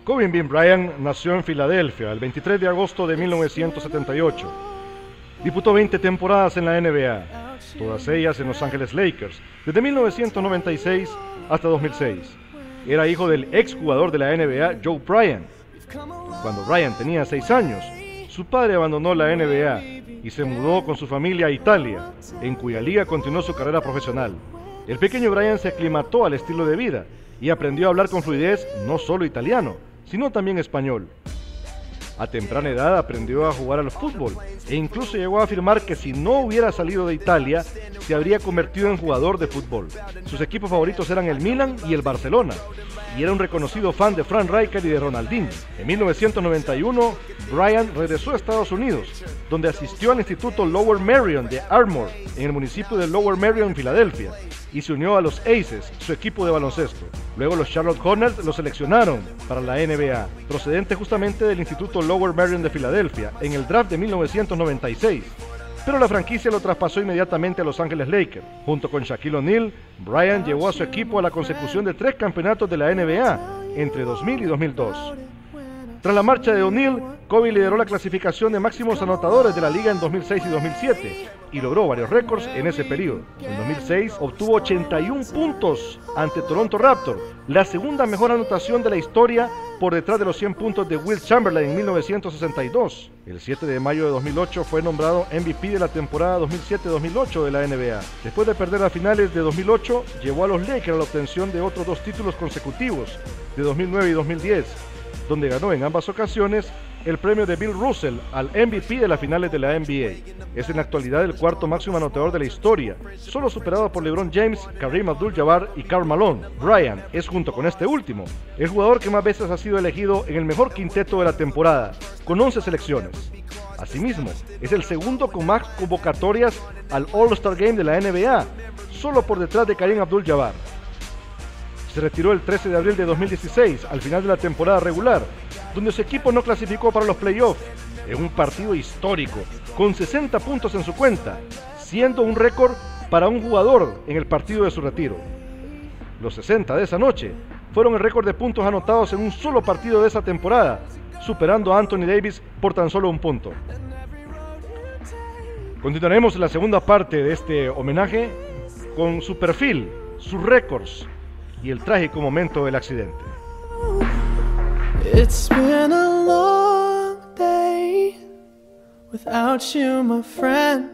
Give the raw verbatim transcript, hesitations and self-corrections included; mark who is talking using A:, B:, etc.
A: Kobe Bean Bryant nació en Filadelfia el veintitrés de agosto de mil novecientos setenta y ocho. Disputó veinte temporadas en la N B A, todas ellas en Los Ángeles Lakers, desde mil novecientos noventa y seis hasta dos mil seis. Era hijo del exjugador de la N B A, Joe Bryant. Cuando Bryant tenía seis años, su padre abandonó la N B A y se mudó con su familia a Italia, en cuya liga continuó su carrera profesional. El pequeño Bryant se aclimató al estilo de vida y aprendió a hablar con fluidez no solo italiano, sino también español. A temprana edad aprendió a jugar al fútbol e incluso llegó a afirmar que si no hubiera salido de Italia, se habría convertido en jugador de fútbol. Sus equipos favoritos eran el Milan y el Barcelona, y era un reconocido fan de Frank Rijkaard y de Ronaldinho. En mil novecientos noventa y uno, Bryant regresó a Estados Unidos, donde asistió al Instituto Lower Merion de Ardmore, en el municipio de Lower Merion, Filadelfia, y se unió a los Aces, su equipo de baloncesto. Luego los Charlotte Hornets lo seleccionaron para la N B A, procedente justamente del Instituto Lower Merion de Filadelfia, en el draft de mil novecientos noventa y seis. Pero la franquicia lo traspasó inmediatamente a Los Ángeles Lakers. Junto con Shaquille O'Neal, Bryant llevó a su equipo a la consecución de tres campeonatos de la N B A entre dos mil y dos mil dos. Tras la marcha de O'Neal, Kobe lideró la clasificación de máximos anotadores de la liga en dos mil seis y dos mil siete y logró varios récords en ese periodo. En dos mil seis obtuvo ochenta y un puntos ante Toronto Raptors, la segunda mejor anotación de la historia por detrás de los cien puntos de Wilt Chamberlain en mil novecientos sesenta y dos. El siete de mayo de dos mil ocho fue nombrado M V P de la temporada dos mil siete dos mil ocho de la N B A. Después de perder las finales de dos mil ocho, llevó a los Lakers a la obtención de otros dos títulos consecutivos de dos mil nueve y dos mil diez, donde ganó en ambas ocasiones el premio de Bill Russell al M V P de las finales de la N B A. Es en la actualidad el cuarto máximo anotador de la historia, solo superado por LeBron James, Kareem Abdul-Jabbar y Karl Malone. Bryant es, junto con este último, el jugador que más veces ha sido elegido en el mejor quinteto de la temporada, con once selecciones. Asimismo, es el segundo con más convocatorias al All-Star Game de la N B A, solo por detrás de Kareem Abdul-Jabbar. Se retiró el trece de abril de dos mil dieciséis, al final de la temporada regular, donde su equipo no clasificó para los playoffs, en un partido histórico, con sesenta puntos en su cuenta, siendo un récord para un jugador en el partido de su retiro. Los sesenta de esa noche fueron el récord de puntos anotados en un solo partido de esa temporada, superando a Anthony Davis por tan solo un punto. Continuaremos en la segunda parte de este homenaje con su perfil, sus récords y el trágico momento del accidente.
B: It's been a long day without you, my friend.